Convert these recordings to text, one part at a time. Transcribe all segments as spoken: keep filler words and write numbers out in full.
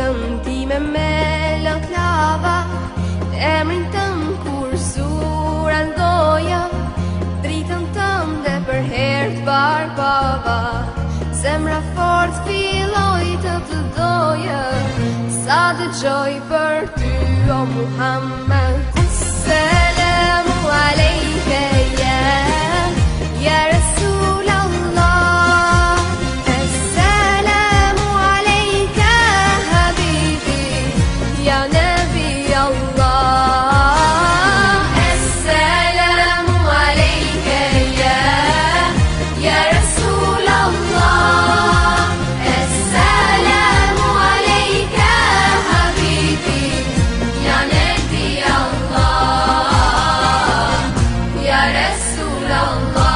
kokën time me lëklava, emrin tëm kur sura ndoja, dritën tënde për herë t'barbava. Zemra fort filloj të të doja, sa dëgjoj për ty o Muhammed. Assalamu alejke ja, ja Rasul Allah. Assalamu alejke habibi, ja Nabi Allah. Assalamu alejke ja, ja Rasul Allah. Assalamu alejke habibi, ja Nabi Allah, ja Rasul Allah.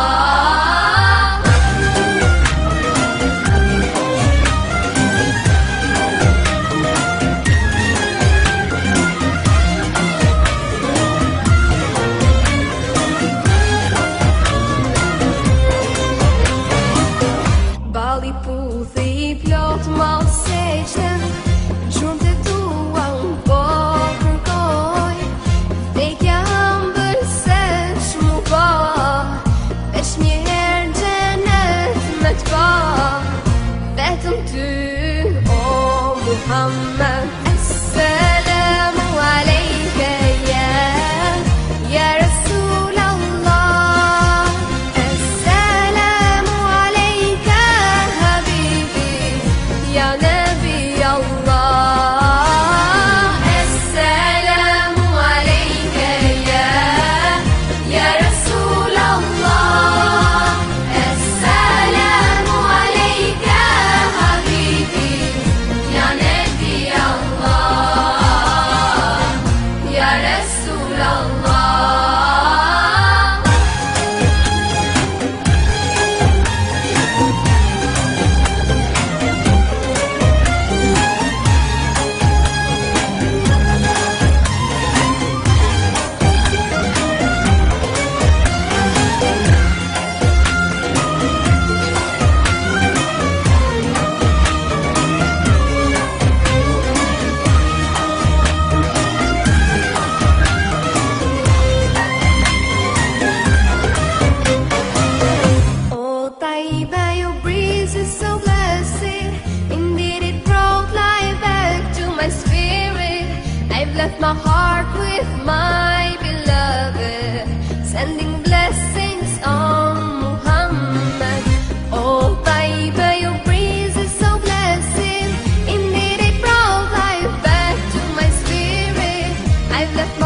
Bali puthi plot mal seqen, gjurmë të tua unë po kërkoj, vdekja ëmbël se shmu po, veç një herë gjenet me t'pa, vetëm ty o Muhammed. Assalamu alejke ja, ja Rasul Allah. Assalamu alejke habibi, ja Nabi Allah. Assalamu alejke ja, ja Rasul Allah. Assalamu alejke habibi, ja Nabi Allah, ja Rasul Allah. Oh Taiba, your breeze is so blessed. Indeed it brought life back to my spirit. I've left my heart with my beloved, sending blessings on Muhammad. Oh Taiba, your breeze is so blessed. Indeed it brought life back to my spirit. I've left my